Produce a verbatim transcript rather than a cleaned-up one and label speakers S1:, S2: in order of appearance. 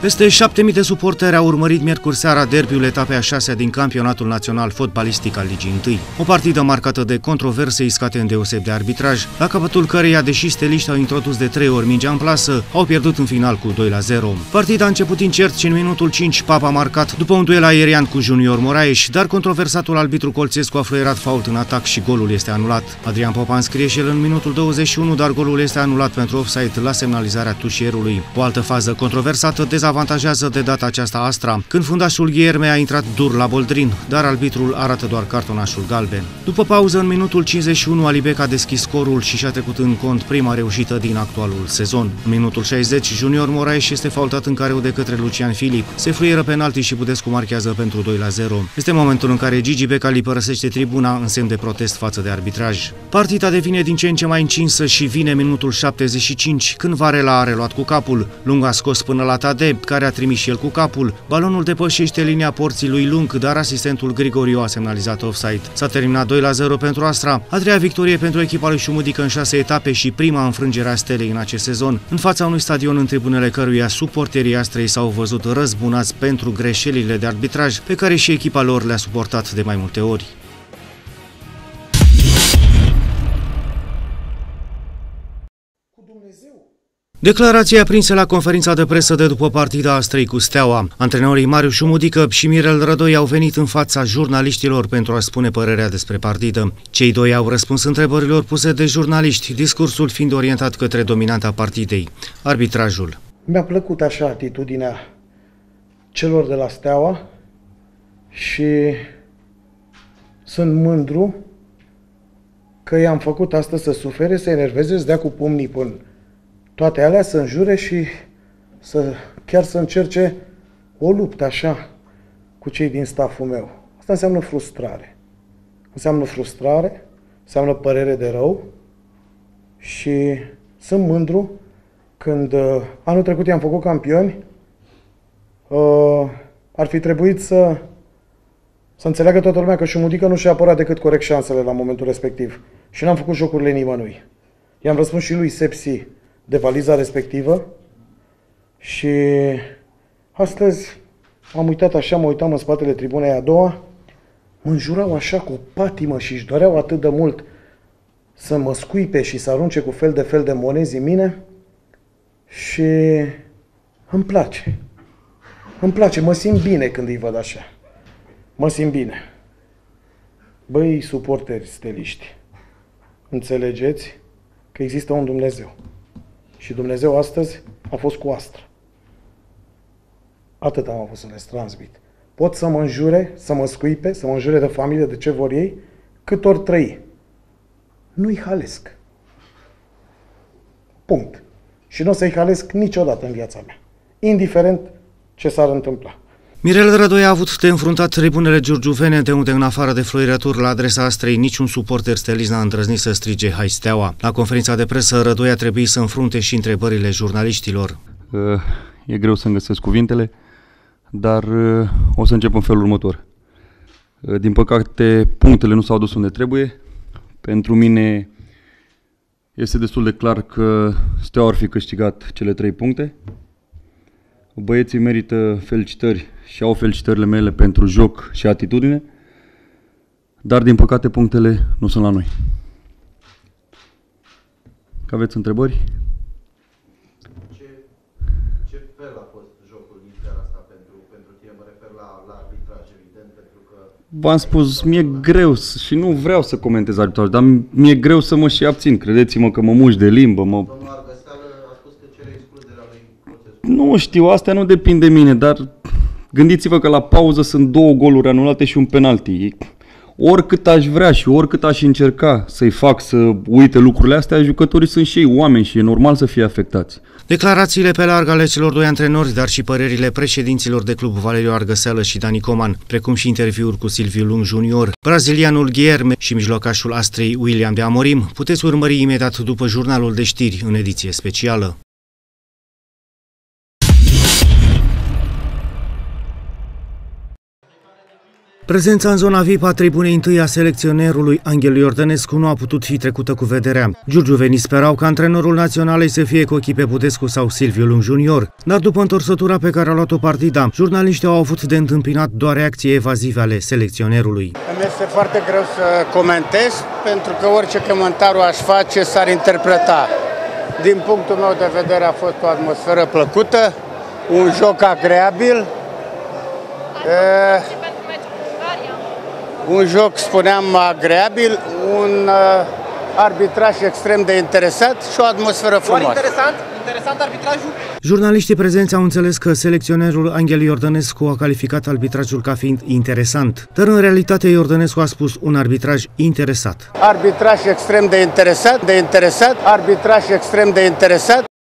S1: Peste șapte mii de suporteri au urmărit miercuri seara derbiul etapei a șasea din campionatul național fotbalistic al Ligii unu. O partidă marcată de controverse iscate îndeoseb de arbitraj, la capătul căreia, deși steliștii au introdus de trei ori mingea în plasă, au pierdut în final cu doi la zero. Partida a început incert și în minutul cinci Papa a marcat după un duel aerian cu Junior Moraes, dar controversatul arbitru Colțescu a fluierat fault în atac și golul este anulat. Adrian Popa înscrie și el în minutul douăzeci și unu, dar golul este anulat pentru offside la semnalizarea tușierului. O altă fază controversată dezavantajează de data aceasta Astra, când fundașul Guilherme a intrat dur la Boldrin, dar arbitrul arată doar cartonașul galben. După pauză, în minutul cincizeci și unu, Alibek a deschis scorul și și-a trecut în cont prima reușită din actualul sezon. În minutul șaizeci, Junior Moraes este faultat în careu de către Lucian Filip. Se fluieră penalti și Budescu marchează pentru doi la zero. Este momentul în care Gigi Becali părăsește tribuna în semn de protest față de arbitraj. Partida devine din ce în ce mai încinsă și vine minutul șaptezeci și cinci, când Varela a reluat cu capul. Lung a scos până la Tade, care a trimis și el cu capul. Balonul depășește linia porții lui Lung, dar asistentul Grigoriu a semnalizat offside. S-a terminat doi la zero pentru Astra, a treia victorie pentru echipa lui Șumudică în șase etape și prima înfrângere a Stelei în acest sezon, în fața unui stadion în tribunele căruia suporterii Astrei s-au văzut răzbunați pentru greșelile de arbitraj pe care și echipa lor le-a suportat de mai multe ori. Declarația aprinsă la conferința de presă de după partida Astrei cu Steaua. Antrenorii Marius Șumudică și Mirel Rădoi au venit în fața jurnaliștilor pentru a spune părerea despre partidă. Cei doi au răspuns întrebărilor puse de jurnaliști, discursul fiind orientat către dominanta partidei, arbitrajul.
S2: Mi-a plăcut așa atitudinea celor de la Steaua și sunt mândru că i-am făcut astăzi să sufere, să enerveze, să dea cu pumnii până toate alea, să înjure și să chiar să încerce o luptă așa cu cei din stafful meu. Asta înseamnă frustrare. Înseamnă frustrare, înseamnă părere de rău și sunt mândru când uh, anul trecut i-am făcut campioni, uh, ar fi trebuit să, să înțeleagă toată lumea că Șumudică nu și-a apărat decât corect șansele la momentul respectiv. Și n-am făcut jocurile nimănui. I-am răspuns și lui Sepsi de valiza respectivă și astăzi am uitat așa, mă uitam în spatele tribunei a doua, mă înjurau așa cu patimă și își doreau atât de mult să mă scuipe și să arunce cu fel de fel de monezi în mine și îmi place. Îmi place, mă simt bine când îi văd așa. Mă simt bine. Băi, suporteri steliști, înțelegeți că există un Dumnezeu. Și Dumnezeu astăzi a fost cu Astra. Atât am avut să le transmit. Pot să mă înjure, să mă scuipe, să mă înjure de familie, de ce vor ei, cât ori trăi. Nu-i halesc. Punct. Și nu o să-i halesc niciodată în viața mea. Indiferent ce s-ar întâmpla.
S1: Mirel Rădoi a avut de înfruntat tribunele giurgiuvene, de unde, în afară de flăierături la adresa Astrei, niciun suporter stelist n-a îndrăznit să strige Hai Steaua. La conferința de presă, Rădoi a trebuit să înfrunte și întrebările jurnaliștilor.
S3: E greu să-mi găsesc cuvintele, dar o să încep în felul următor. Din păcate, punctele nu s-au dus unde trebuie. Pentru mine este destul de clar că Steaua ar fi câștigat cele trei puncte. Băieții merită felicitări și au felicitările mele pentru joc și atitudine, dar din păcate punctele nu sunt la noi. Că aveți întrebări?
S4: Ce, ce fel a fost jocul din seara asta pentru, pentru tine? Mă refer la, la arbitraj, evident, pentru că...
S3: V-am spus, mi-e greu și nu vreau să comentez arbitraj, dar mi-e greu să mă și abțin. Credeți-mă că mă muși de limbă, mă... Nu știu, astea nu depind de mine, dar gândiți-vă că la pauză sunt două goluri anulate și un penalti. Oricât aș vrea și oricât aș încerca să-i fac să uite lucrurile astea, jucătorii sunt și ei oameni și e normal să fie afectați.
S1: Declarațiile pe larg ale celor doi antrenori, dar și părerile președinților de club Valeriu Argăseală și Dani Coman, precum și interviuri cu Silviu Lung junior, brazilianul Guilherme și mijlocașul Astrei William de Amorim, puteți urmări imediat după jurnalul de știri în ediție specială. Prezența în zona V I P a tribunei întâi a selecționerului Anghel Iordănescu nu a putut fi trecută cu vederea. Giurgiuvenii sperau ca antrenorul naționalei să fie Cochipe Budescu sau Silviu Lung junior, dar după întorsătura pe care a luat-o partida, jurnaliștii au avut de întâmpinat doar reacții evazive ale selecționerului.
S5: Îmi este foarte greu să comentez, pentru că orice comentariu aș face s-ar interpreta. Din punctul meu de vedere a fost o atmosferă plăcută, un joc agreabil, e... un joc, spuneam, agreabil, un uh, arbitraj extrem de interesat și o atmosferă frumoasă.
S6: Interesant? Interesant arbitrajul?
S1: Jurnaliștii prezenți au înțeles că selecționerul Anghel Iordănescu a calificat arbitrajul ca fiind interesant, dar în realitate Iordănescu a spus un arbitraj interesat.
S5: Arbitraj extrem de interesat, de interesat, arbitraj extrem de interesat.